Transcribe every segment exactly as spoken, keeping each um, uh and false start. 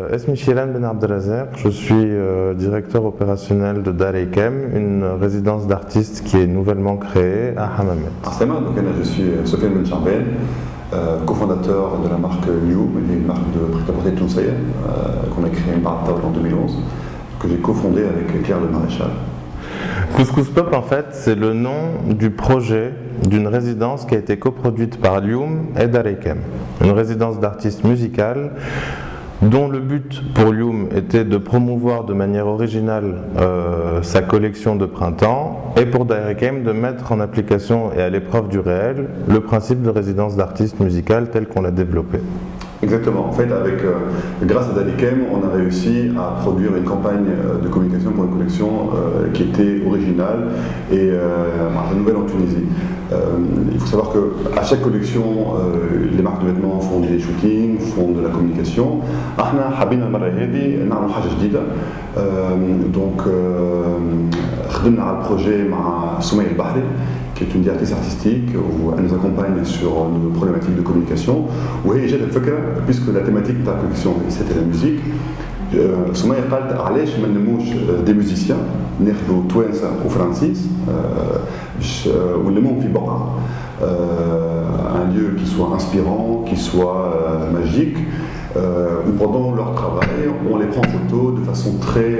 Esmi Shiran Ben Abdelazek, je suis euh, directeur opérationnel de Dar Eikem, une résidence d'artistes qui est nouvellement créée à Hammamet. Donc, je suis Sofiane Ben Charbel, euh, cofondateur de la marque Lyoum, une marque de prêt-à-porter toulousaine euh, qu'on a créée en deux mille onze, que j'ai cofondée avec Claire Le Maréchal. Couscous Pop, en fait, c'est le nom du projet d'une résidence qui a été coproduite par Lyoum et Dar Eikem. Une résidence d'artistes musicales dont le but pour Lyoum était de promouvoir de manière originale euh, sa collection de printemps, et pour Dar Eikem de mettre en application et à l'épreuve du réel le principe de résidence d'artistes musicales tel qu'on l'a développé. Exactement. En fait, avec, euh, grâce à Dar Eikem, on a réussi à produire une campagne de communication pour une collection euh, qui était originale et euh, nouvelle en Tunisie. Euh, il faut savoir qu'à chaque collection, euh, les marques de vêtements font des shootings, font de la communication. Donc, on a le projet avec Soumaïa El Bahri, qui est une directrice artistique, où elle nous accompagne sur nos problématiques de communication. Puisque la thématique de la collection c'était la musique, Soumaïa قالت علاش ما ننموش des musiciens ناخذوا توانسه وفرنسيس ونلموهم في بقعه un lieu qui soit inspirant, qui soit magique, où pendant leur travail on les prend en photo de façon très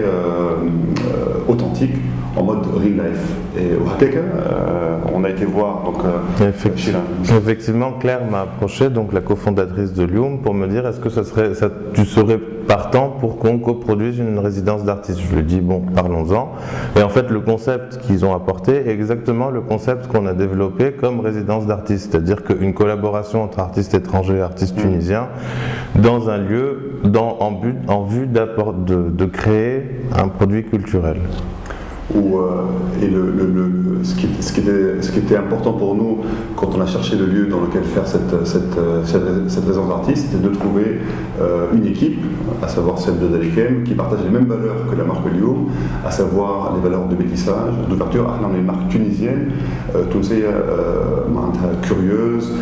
authentique, en mode real life. Et au Hakeka, euh, on a été voir donc euh, effectivement, effectivement, Claire m'a approché, donc la cofondatrice de Lyoum, pour me dire est-ce que ça serait, ça, tu serais partant pour qu'on coproduise une résidence d'artistes. Je lui ai dit bon, parlons-en. Et en fait, le concept qu'ils ont apporté est exactement le concept qu'on a développé comme résidence d'artistes, c'est-à-dire qu'une collaboration entre artistes étrangers et artistes mmh. tunisiens dans un lieu dans, en, but, en vue de, de créer un produit culturel. Où, euh, et le, le, le, ce, qui, ce, qui était, ce qui était important pour nous quand on a cherché le lieu dans lequel faire cette, cette, cette, cette résidence d'artistes, c'était de trouver euh, une équipe, à savoir celle de Dar Eikem, qui partage les mêmes valeurs que la marque Lyoum, à savoir les valeurs de métissage, d'ouverture. On est une marque tunisienne, euh, tunisienne, euh, curieuse,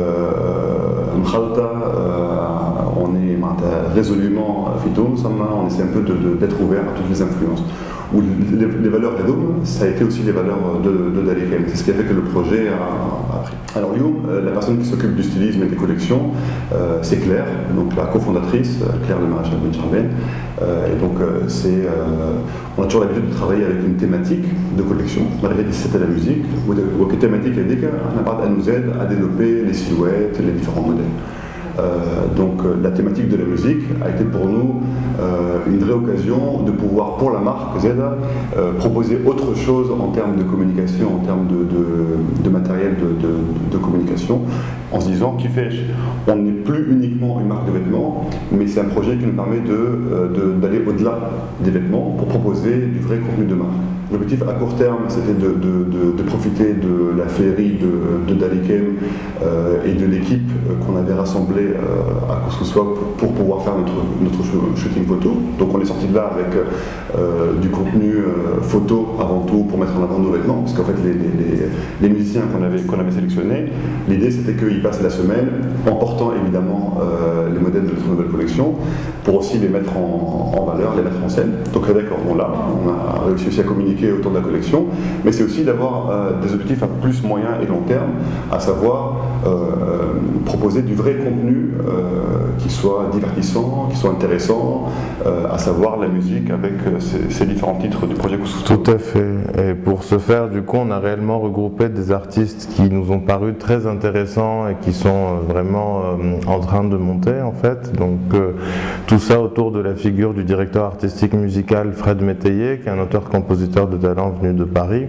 euh, mkhalta, euh, on est résolument fitoum, on essaie un peu d'être ouvert à toutes les influences. Où les, les valeurs Lyoum, ça a été aussi les valeurs de, de Dar Eikem. C'est ce qui a fait que le projet a, a pris. Alors Lyoum, euh, la personne qui s'occupe du stylisme et des collections, euh, c'est Claire, donc la cofondatrice, Claire Le Maréchal Ben Charbel. Euh, et donc euh, c'est, euh, on a toujours l'habitude de travailler avec une thématique de collection, malgré que c'était la musique, ou une thématique elle nous aide à développer les silhouettes, les différents modèles. Euh, donc euh, la thématique de la musique a été pour nous euh, une vraie occasion de pouvoir pour la marque Zeda euh, proposer autre chose en termes de communication, en termes de, de, de matériel de, de, de communication, en se disant qu'il fait, on n'est plus uniquement une marque de vêtements, mais c'est un projet qui nous permet de, de, d'aller au-delà des vêtements pour proposer du vrai contenu de marque. L'objectif à court terme, c'était de, de, de, de profiter de la féerie de, de Dar Eikem euh, et de l'équipe qu'on avait rassemblée euh, à Couscous Pop pour, pour pouvoir faire notre, notre shooting photo. Donc on est sorti de là avec euh, du contenu euh, photo avant tout pour mettre en avant nos vêtements, parce qu'en fait les, les, les musiciens qu'on avait, qu'on avait sélectionnés, l'idée c'était qu'ils passent la semaine en portant évidemment euh, les modèles de notre nouvelle collection pour aussi les mettre en, en valeur, les mettre en scène. Donc d'accord, bon là, on a réussi aussi à communiquer autour de la collection, mais c'est aussi d'avoir euh, des objectifs à plus moyen et long terme, à savoir euh, proposer du vrai contenu euh, qui soit divertissant, qui soit intéressant, euh, à savoir la musique avec euh, ces, ces différents titres du projet Couscous Pop. Tout à fait. Et pour ce faire, du coup, on a réellement regroupé des artistes qui nous ont paru très intéressants et qui sont vraiment euh, en train de monter, en fait. Donc euh, tout ça autour de la figure du directeur artistique musical Fred Métayer, qui est un auteur-compositeur de talent venu de Paris.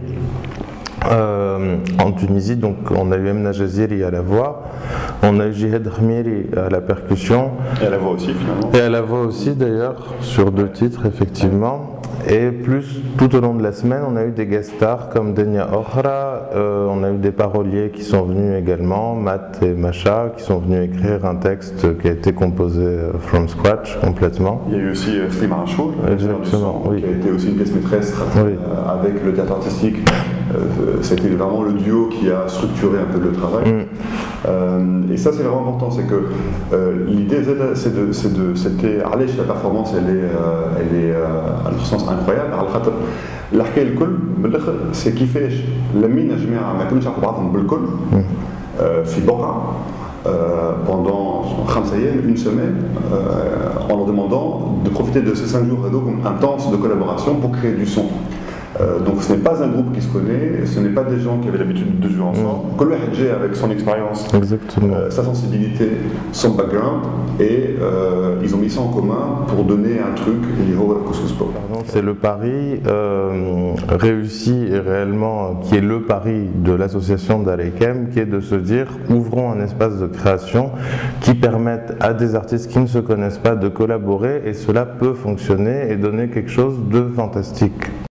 Euh, en Tunisie, donc on a eu Emna Jaziri à la voix, on a eu Jihad Khmiri à la percussion. Et à la voix aussi finalement. Et à la voix aussi d'ailleurs, sur deux titres effectivement. Et plus, tout au long de la semaine, on a eu des guest stars comme Denia Okhra, euh, on a eu des paroliers qui sont venus également, Matt et Macha, qui sont venus écrire un texte qui a été composé from scratch complètement. Il y a eu aussi Slima Rachour, exactement, oui. qui a été aussi une pièce maîtresse oui. euh, avec le théâtre artistique Euh, C'était vraiment le duo qui a structuré un peu le travail. Mm. Euh, et ça, c'est vraiment important, c'est que euh, l'idée, c'est de, c'est de, c'était, allez, la performance, elle est, euh, elle est euh, à notre sens incroyable. الحكايه الكل بالاخر سي كيفاش لمينا جماعه ما كانوش يعرفوا بعضهم بالكل في بقعه pendant خمسة أيام, une semaine, euh, en leur demandant de profiter de ces cinq jours intenses de collaboration pour créer du son. Euh, donc ce n'est pas un groupe qui se connaît, ce n'est pas des gens qui avaient l'habitude de jouer ensemble. Mmh. avec son expérience, euh, sa sensibilité, son background, et euh, ils ont mis ça en commun pour donner un truc. C'est le pari euh, réussi et réellement qui est le pari de l'association d'Aleikem, qui est de se dire ouvrons un espace de création qui permette à des artistes qui ne se connaissent pas de collaborer, et cela peut fonctionner et donner quelque chose de fantastique.